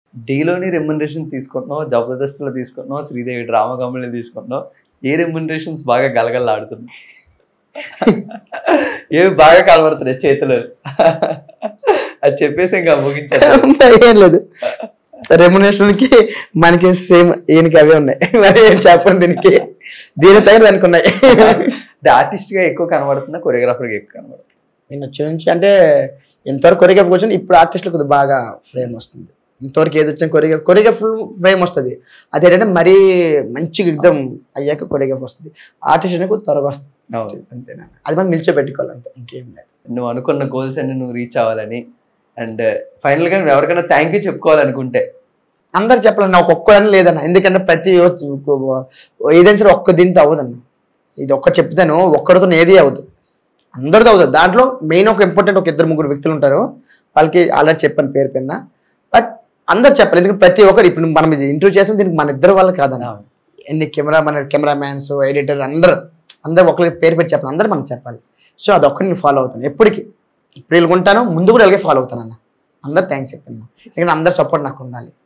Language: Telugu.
డీలోని రెమ్యునరేషన్ తీసుకుంటున్నావు, జబర్దస్త్లో తీసుకుంటున్నావు, శ్రీదేవి డ్రామా కంపెనీలో తీసుకుంటున్నావు, ఏ రెమ్యునరేషన్స్ బాగా గలగలలాడుతున్నాయి? ఏవి బాగా కనబడుతున్నాయి చేతులు? అది చెప్పేసి ఇంకా ముగించారు. ఏం లేదు, రెమ్యునరేషన్కి మనకి సేమ్ ఈయనకి అవే ఉన్నాయి. మరి ఏం చెప్పండి, దీని తగిన దానికి ఉన్నాయి. ఆర్టిస్ట్గా ఎక్కువ కనబడుతుందా, కొరియోగ్రాఫర్గా ఎక్కువ కనబడుతుంది? నేను వచ్చి నుంచి అంటే ఇంతవరకు కొరియోగ్రాఫర్ వచ్చిన, ఇప్పుడు ఆర్టిస్టులు కొద్దిగా బాగా ఫేమ్ వస్తుంది. ఇంతవరకు ఏది వచ్చిన కొరియోగ్రాఫర్ ఫేమ్ వస్తుంది. అదేంటంటే మరీ మంచిగా యుద్ధం అయ్యాక కొరియోగ్రాఫర్ వస్తుంది. ఆర్టిస్ట్ అనేది కొద్దిగా త్వరగా వస్తుంది అంతేనా. అది మనం నిల్చోబెట్టుకోవాలి అంతే, ఇంకేం లేదు. నువ్వు అనుకున్న గోల్స్ అన్ని నువ్వు రీచ్ అవ్వాలని, అండ్ ఫైనల్గా నువ్వు ఎవరికైనా థ్యాంక్ యూ చెప్పుకోవాలనుకుంటే? అందరు చెప్పాలి, నాకు ఒక్కడని లేదన్న. ఎందుకంటే ప్రతి ఏదైనా సరే ఒక్క దీంతో అవ్వదన్న. ఇది ఒక్క చెప్తాను, ఒక్కడితో ఏది అవ్వదు, అందరితో అవుతుంది. దాంట్లో మెయిన్ ఒక ఇంపార్టెంట్ ఒక 2-3 వ్యక్తులు ఉంటారు, వాళ్ళకి ఆల్రెడీ చెప్పాను పేరు పెన్నా. బట్ అందరు చెప్పాలి, ఎందుకంటే ప్రతి ఒక్కరు ఇప్పుడు మనం ఇది ఇంటర్వ్యూ చేస్తాం, దీనికి మన ఇద్దరు వాళ్ళు కాదన్న. ఎన్ని కెమెరామ్యాన్స్, ఎడిటర్ అందరూ ఒకరికి పేరు పెట్టి చెప్పాలి, అందరూ మనం చెప్పాలి. సో అదొక్కటి నేను ఫాలో అవుతాను ఎప్పటికీ. ఇప్పుడు వీళ్ళకి ఉంటాను, ముందు కూడా అలాగే ఫాలో అవుతాను అన్న. అందరు థ్యాంక్స్ చెప్తాను, ఎందుకంటే అందరు సపోర్ట్ నాకు ఉండాలి.